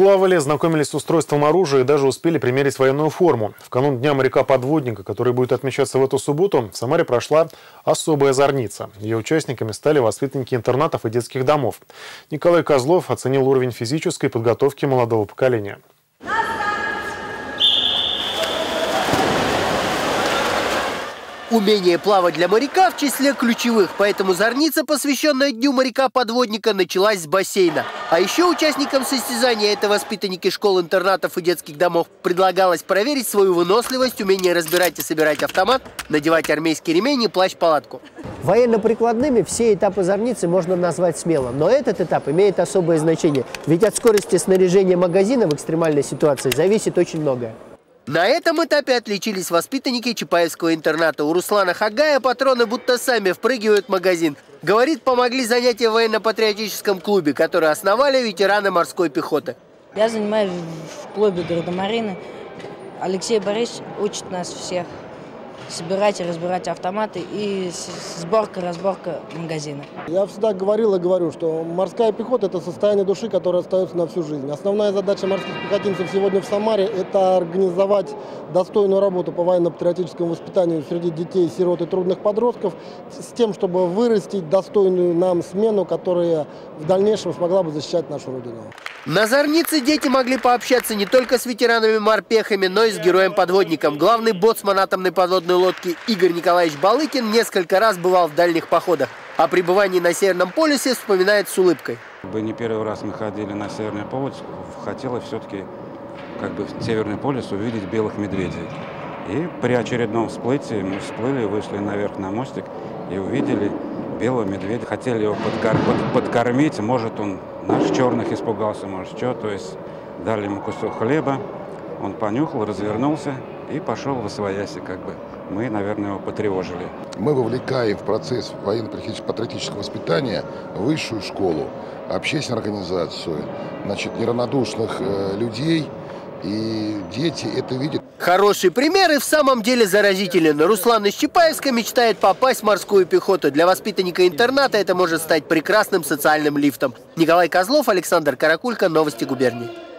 Плавали, знакомились с устройством оружия и даже успели примерить военную форму. В канун Дня моряка-подводника, который будет отмечаться в эту субботу, в Самаре прошла особая зорница. Ее участниками стали воспитанники интернатов и детских домов. Николай Козлов оценил уровень физической подготовки молодого поколения. Умение плавать для моряка в числе ключевых, поэтому зорница, посвященная Дню моряка-подводника, началась с бассейна. А еще участникам состязания, это воспитанники школ, интернатов и детских домов, предлагалось проверить свою выносливость, умение разбирать и собирать автомат, надевать армейский ремень и плащ-палатку. Военно-прикладными все этапы зорницы можно назвать смело, но этот этап имеет особое значение, ведь от скорости снаряжения магазина в экстремальной ситуации зависит очень многое. На этом этапе отличились воспитанники Чапаевского интерната. У Руслана Хагая патроны будто сами впрыгивают в магазин. Говорит, помогли занятия в военно-патриотическом клубе, который основали ветераны морской пехоты. Я занимаюсь в клубе Гардемарины. Алексей Борисович учит нас всех собирать и разбирать автоматы и сборка-разборка магазина. Я всегда говорил и говорю, что морская пехота – это состояние души, которое остается на всю жизнь. Основная задача морских пехотинцев сегодня в Самаре – это организовать достойную работу по военно-патриотическому воспитанию среди детей, сирот и трудных подростков с тем, чтобы вырастить достойную нам смену, которая в дальнейшем смогла бы защищать нашу Родину. На зорнице дети могли пообщаться не только с ветеранами-морпехами, но и с героем-подводником. Главный боцман атомной подводной лодки Игорь Николаевич Балыкин несколько раз бывал в дальних походах. О пребывании на Северном полюсе вспоминает с улыбкой. Не первый раз мы ходили на Северный полюс, хотелось все-таки в Северный полюс увидеть белых медведей. И при очередном всплытии мы всплыли, вышли наверх на мостик и увидели белого медведя. Хотели его подкормить, может он наш черных испугался, может что. То есть дали ему кусок хлеба, он понюхал, развернулся и пошел восвояси. Мы, наверное, его потревожили. Мы вовлекаем в процесс военно-патриотического воспитания высшую школу, общественную организацию, неравнодушных людей. И дети это видят. Хороший пример и в самом деле заразителен. Руслан из Чапаевска мечтает попасть в морскую пехоту. Для воспитанника интерната это может стать прекрасным социальным лифтом. Николай Козлов, Александр Каракулько, Новости губернии.